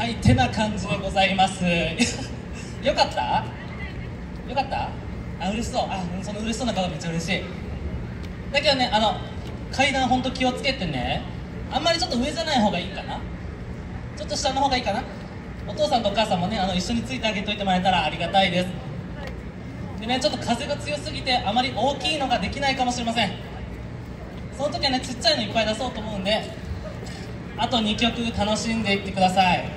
はいてな感じでございますよかった、よかった、あ、嬉しそう、その嬉しそうな顔めっちゃ嬉しい。だけどね、階段ほんと気をつけてね。あんまりちょっと上じゃない方がいいかな、ちょっと下の方がいいかな。お父さんとお母さんもね、一緒についてあげといてもらえたらありがたいです。でね、ちょっと風が強すぎてあまり大きいのができないかもしれません。その時はね、ちっちゃいのいっぱい出そうと思うんで、あと2曲楽しんでいってください。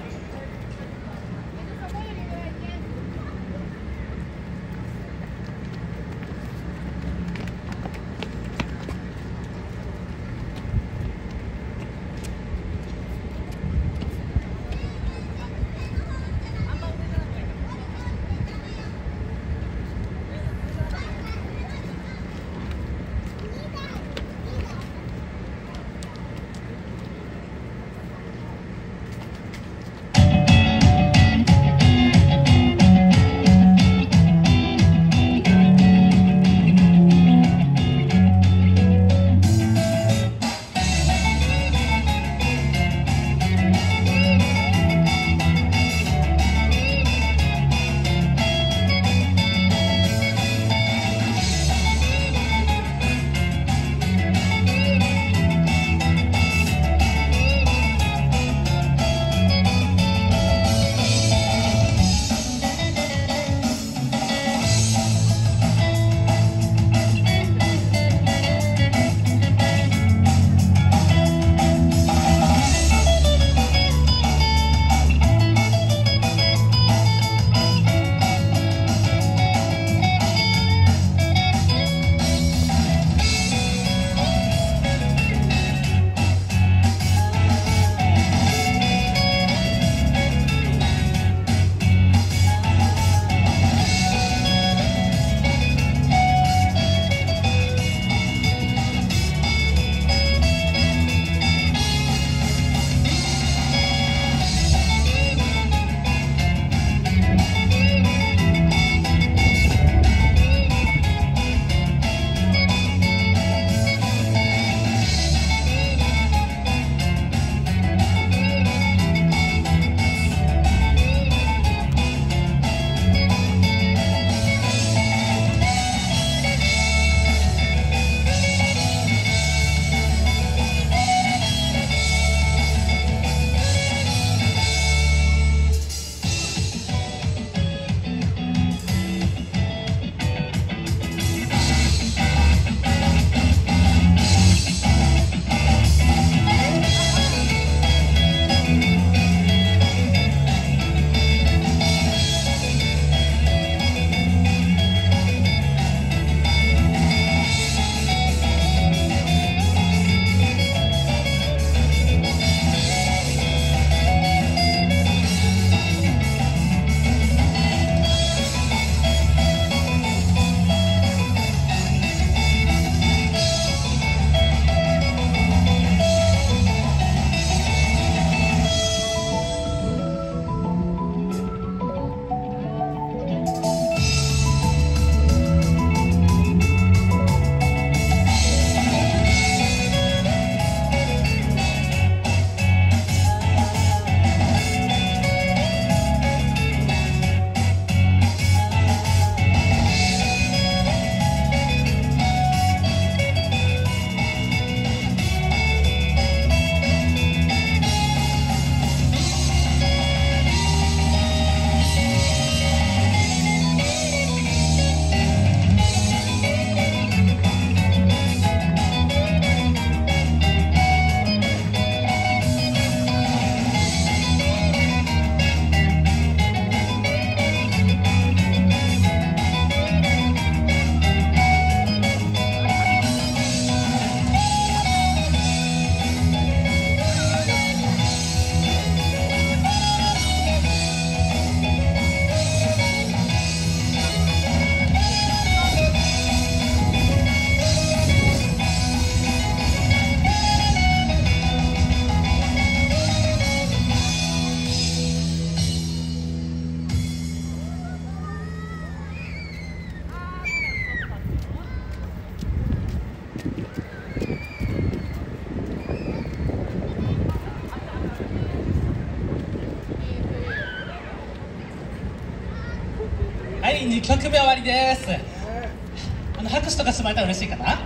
曲目終わりです。拍手とかしてもらえたら嬉しいかな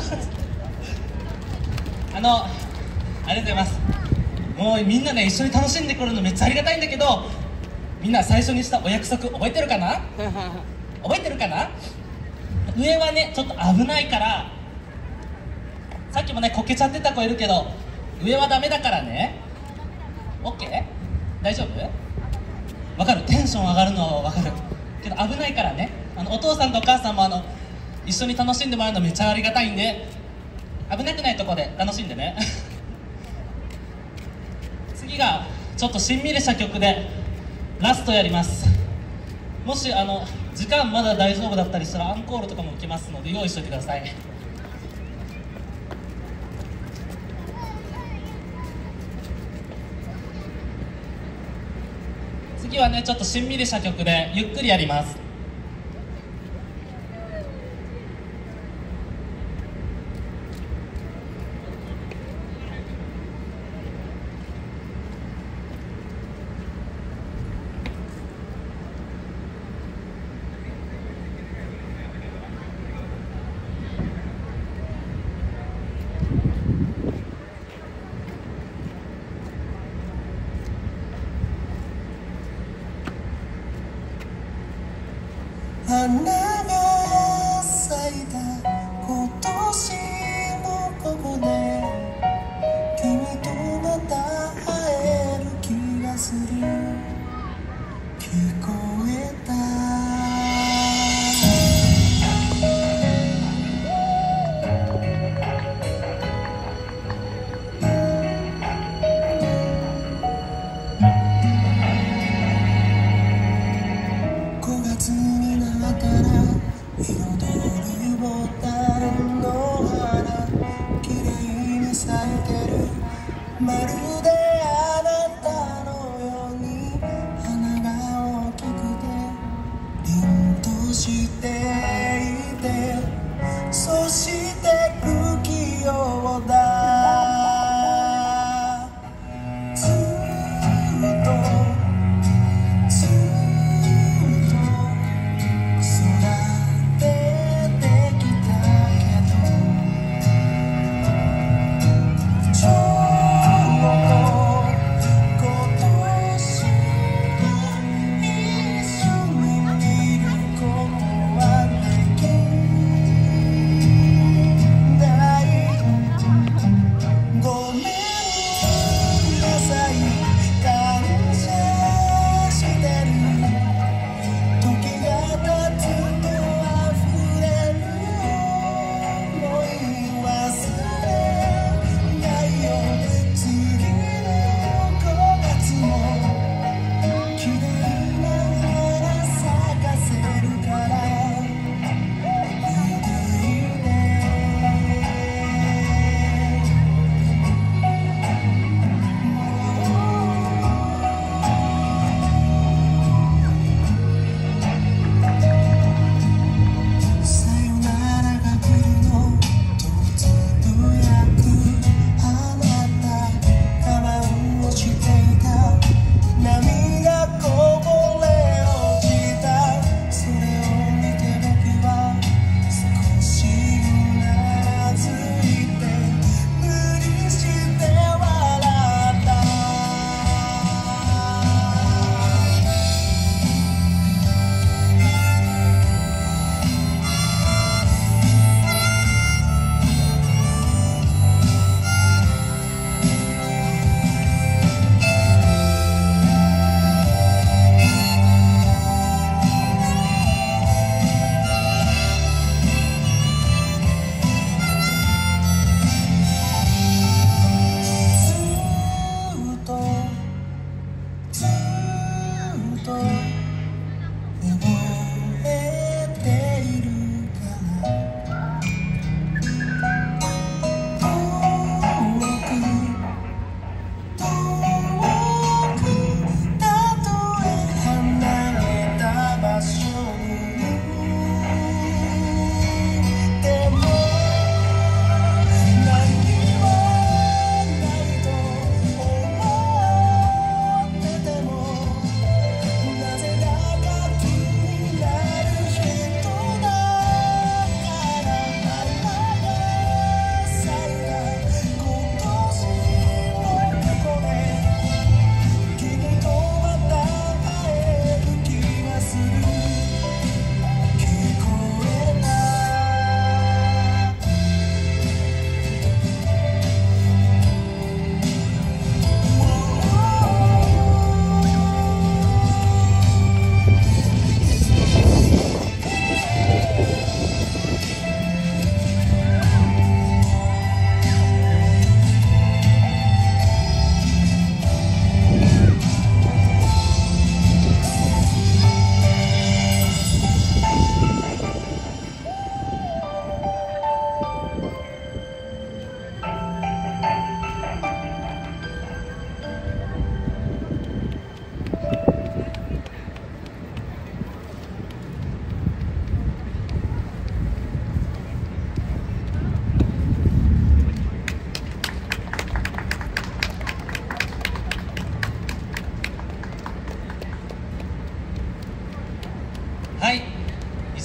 ありがとうございます。もうみんなね、一緒に楽しんでくれるのめっちゃありがたいんだけど、みんな最初にしたお約束覚えてるかな覚えてるかな。上はねちょっと危ないから、さっきもねこけちゃってた子いるけど、上はダメだからね。 OK？ 大丈夫？わかる？テンション上がるのはわかるけど危ないからね。お父さんとお母さんも一緒に楽しんでもらうのめっちゃありがたいんで、危なくないとこで楽しんでね次がちょっとしんみりした曲でラストやります。もし時間まだ大丈夫だったりしたらアンコールとかも受けますので用意しておいてください。次はねちょっとしんみりした曲でゆっくりやります。 花が咲いた今年もここで君とまた会える気がする。聞こえた5月になったら彩るボタンの花綺麗に咲いてる。まるであなたのように花が大きくて凛としていて、そして不器用だ。ずっとずっと育ててきたけど、ちょうど今年は一緒に見ることはできる。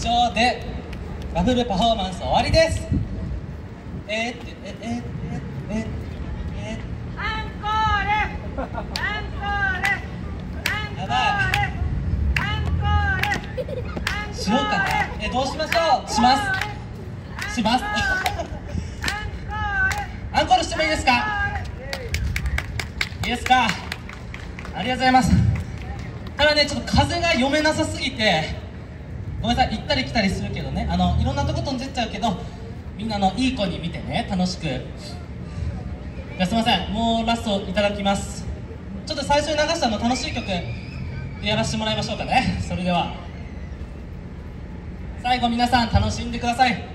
上でワッフルパフォーマンス終わりです。 アンコーレ、アンコーレ、 やばい。 アンコーレ、 しようかな。どうしましょう。しますしますアンコールしてもいいですか。いいですか。ありがとうございます。ただね、ちょっと風が読めなさすぎてごめんなさい、行ったり来たりするけどね、いろんなとこ飛んでっちゃうけど、みんないい子に見てね、楽しく。じゃあすいません、もうラストいただきます。ちょっと最初に流した楽しい曲やらせてもらいましょうかね。それでは最後皆さん楽しんでください。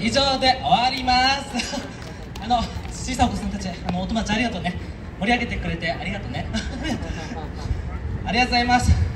以上で終わります小さいお子さんたちお友達ありがとうね、盛り上げてくれてありがとうねありがとうございます。